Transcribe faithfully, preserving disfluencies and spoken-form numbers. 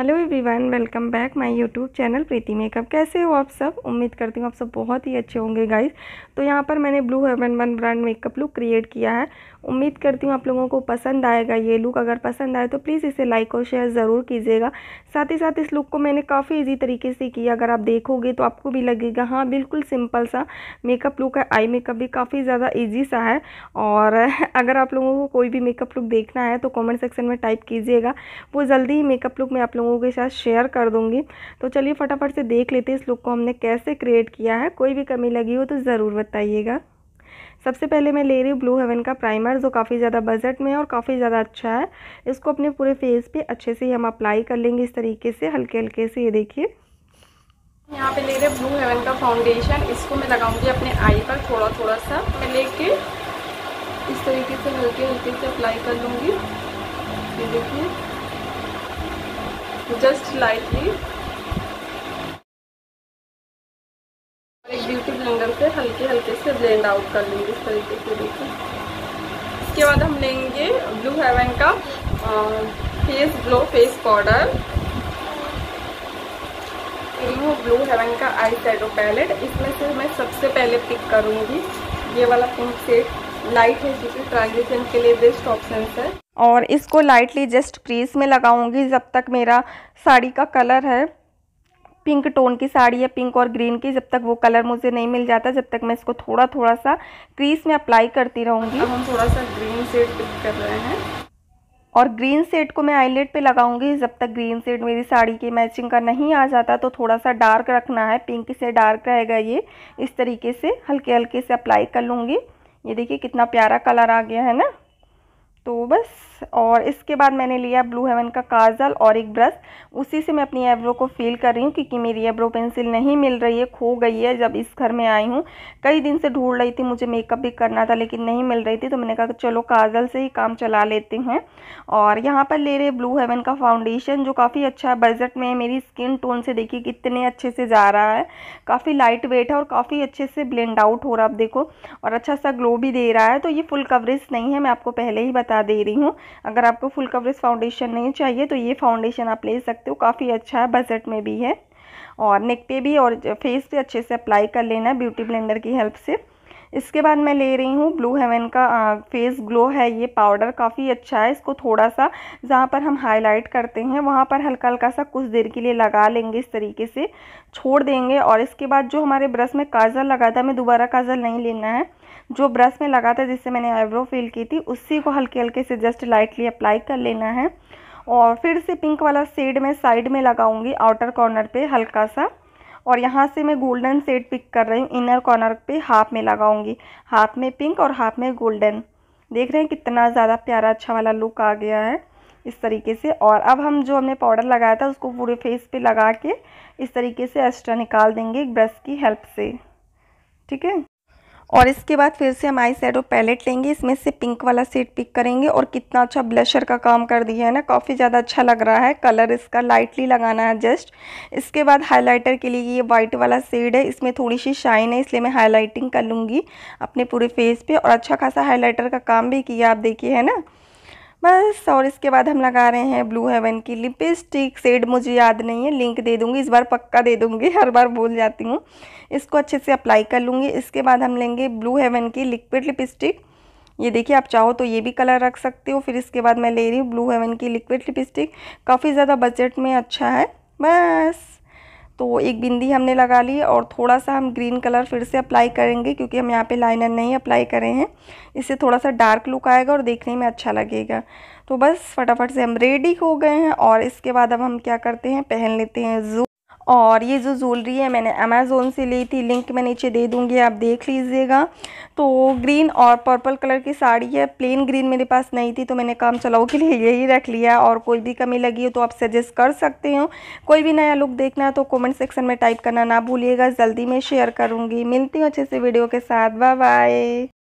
Hello everyone, welcome back my YouTube channel Preeti makeup. कैसे हो आप सब? उम्मीद करती हूँ आप सब बहुत ही अच्छे होंगे गाइस। तो यहाँ पर मैंने Blue Heaven one brand makeup look create किया है। उम्मीद करती हूँ आप लोगों को पसंद आएगा ये लुक। अगर पसंद आए तो प्लीज़ इसे लाइक और शेयर ज़रूर कीजिएगा। साथ ही साथ इस लुक को मैंने काफ़ी ईजी तरीके से किया। अगर आप देखोगे तो आपको भी लगेगा हाँ बिल्कुल सिंपल सा मेकअप लुक है। आई मेकअप भी काफ़ी ज़्यादा ईजी सा है। और अगर आप लोगों को कोई भी मेकअप लुक देखना है तो कॉमेंट सेक्शन में टाइप कीजिएगा, वो जल्दी ही मेकअप लुक मैं आप लोगों के साथ शेयर कर दूंगी। तो चलिए फटाफट से देख लेते हैं इस लुक को हमने कैसे क्रिएट किया है। कोई भी कमी लगी हो तो ज़रूर बताइएगा। सबसे पहले मैं ले रही हूँ ब्लू हेवन का प्राइमर, जो काफ़ी ज़्यादा बजट में है और काफ़ी ज़्यादा अच्छा है। इसको अपने पूरे फेस पे अच्छे से हम अप्लाई कर लेंगे इस तरीके से, हल्के हल्के से। ये देखिए यहाँ पे ले रहे ब्लू हेवन का फाउंडेशन। इसको मैं लगाऊंगी अपने आई पर थोड़ा थोड़ा सा। मैं लेके इस तरीके से हल्के हल्के से अप्लाई कर लूँगी। ये देखिए जस्ट लाइटली। एक ब्यूटी ब्लेंडर से हल्के हल्के से ब्लेंड आउट कर लेंगे इस तरीके से। देखिए इसके बाद हम लेंगे ब्लू हेवन का face glow face powder. Blue Heaven का आई शैडो पैलेट। इसमें से मैं सबसे पहले पिक करूंगी ये वाला पिंक शेड। लाइट है जिससे ट्रांजिशन के लिए बेस्ट ऑप्शन है। और इसको लाइटली जस्ट क्रीज में लगाऊंगी जब तक मेरा साड़ी का कलर है पिंक टोन की साड़ी है, पिंक और ग्रीन की, जब तक वो कलर मुझे नहीं मिल जाता जब तक मैं इसको थोड़ा थोड़ा सा क्रीज में अप्लाई करती रहूँगी। अब हम थोड़ा सा ग्रीन शेड पिक कर रहे हैं और ग्रीन शेड को मैं आईलेट पे लगाऊंगी जब तक ग्रीन शेड मेरी साड़ी की मैचिंग का नहीं आ जाता। तो थोड़ा सा डार्क रखना है, पिंक से डार्क रहेगा ये। इस तरीके से हल्के हल्के से अप्लाई कर लूँगी। ये देखिए कितना प्यारा कलर आ गया है ना। तो बस, और इसके बाद मैंने लिया ब्लू हेवन का काजल और एक ब्रश। उसी से मैं अपनी आईब्रो को फिल कर रही हूँ क्योंकि मेरी आईब्रो पेंसिल नहीं मिल रही है, खो गई है जब इस घर में आई हूँ। कई दिन से ढूंढ रही थी, मुझे मेकअप भी करना था लेकिन नहीं मिल रही थी। तो मैंने कहा चलो काजल से ही काम चला लेते हैं। और यहाँ पर ले रहे ब्लू हेवन का फाउंडेशन जो काफ़ी अच्छा है, बजट में। मेरी स्किन टोन से देखिए कितने अच्छे से जा रहा है। काफ़ी लाइट वेट है और काफ़ी अच्छे से ब्लेंड आउट हो रहा है, आप देखो। और अच्छा सा ग्लो भी दे रहा है। तो ये फुल कवरेज नहीं है, मैं आपको पहले ही बता दे रही हूँ। अगर आपको फुल कवरेज फाउंडेशन नहीं चाहिए तो ये फाउंडेशन आप ले सकते हो, काफ़ी अच्छा है, बजट में भी है। और नेक पे भी और फेस पे अच्छे से अप्लाई कर लेना है ब्यूटी ब्लेंडर की हेल्प से। इसके बाद मैं ले रही हूँ ब्लू हेवन का आ, फेस ग्लो है ये पाउडर, काफ़ी अच्छा है। इसको थोड़ा सा जहाँ पर हम हाईलाइट करते हैं वहाँ पर हल्का हल्का सा कुछ देर के लिए लगा लेंगे, इस तरीके से छोड़ देंगे। और इसके बाद जो हमारे ब्रश में काजल लगा था, हमें दोबारा काजल नहीं लेना है। जो ब्रश में लगा था जिससे मैंने आईब्रो फिल की थी उसी को हल्के हल्के से जस्ट लाइटली अप्लाई कर लेना है। और फिर से पिंक वाला शेड मैं साइड में लगाऊंगी आउटर कॉर्नर पे हल्का सा। और यहाँ से मैं गोल्डन शेड पिक कर रही हूँ, इनर कॉर्नर पे हाफ में लगाऊंगी। हाफ में पिंक और हाफ में गोल्डन। देख रहे हैं कितना ज़्यादा प्यारा अच्छा वाला लुक आ गया है इस तरीके से। और अब हम जो हमने पाउडर लगाया था उसको पूरे फेस पे लगा के इस तरीके से एक्स्ट्रा निकाल देंगे एक ब्रश की हेल्प से, ठीक है। और इसके बाद फिर से हम आई शैडो पैलेट लेंगे, इसमें से पिंक वाला शेड पिक करेंगे। और कितना अच्छा ब्लशर का काम कर दिया है ना, काफ़ी ज़्यादा अच्छा लग रहा है। कलर इसका लाइटली लगाना है जस्ट। इसके बाद हाइलाइटर के लिए ये वाइट वाला शेड है, इसमें थोड़ी सी शाइन है इसलिए मैं हाईलाइटिंग कर लूँगी अपने पूरे फेस पे। और अच्छा खासा हाईलाइटर का काम भी किया, आप देखिए है ना बस। और इसके बाद हम लगा रहे हैं ब्लू हेवन की लिपस्टिक। शेड मुझे याद नहीं है, लिंक दे दूंगी, इस बार पक्का दे दूंगी, हर बार भूल जाती हूँ। इसको अच्छे से अप्लाई कर लूँगी। इसके बाद हम लेंगे ब्लू हेवन की लिक्विड लिपस्टिक। ये देखिए आप चाहो तो ये भी कलर रख सकते हो। फिर इसके बाद मैं ले रही हूँ ब्लू हेवन की लिक्विड लिपस्टिक, काफ़ी ज़्यादा बजट में अच्छा है। बस, तो एक बिंदी हमने लगा ली और थोड़ा सा हम ग्रीन कलर फिर से अप्लाई करेंगे क्योंकि हम यहाँ पे लाइनर नहीं अप्लाई करे हैं। इससे थोड़ा सा डार्क लुक आएगा और देखने में अच्छा लगेगा। तो बस फटाफट से हम रेडी हो गए हैं। और इसके बाद अब हम क्या करते हैं, पहन लेते हैं जू। और ये जो ज्वेलरी है मैंने अमेज़ोन से ली थी, लिंक मैं नीचे दे दूँगी, आप देख लीजिएगा। तो ग्रीन और पर्पल कलर की साड़ी है, प्लेन ग्रीन मेरे पास नहीं थी तो मैंने काम चलाओ के लिए यही रख लिया। और कोई भी कमी लगी हो तो आप सजेस्ट कर सकते हो। कोई भी नया लुक देखना है तो कमेंट सेक्शन में टाइप करना ना भूलिएगा, जल्दी मैं शेयर करूँगी। मिलती हूँ अच्छे से वीडियो के साथ, बाय बाय।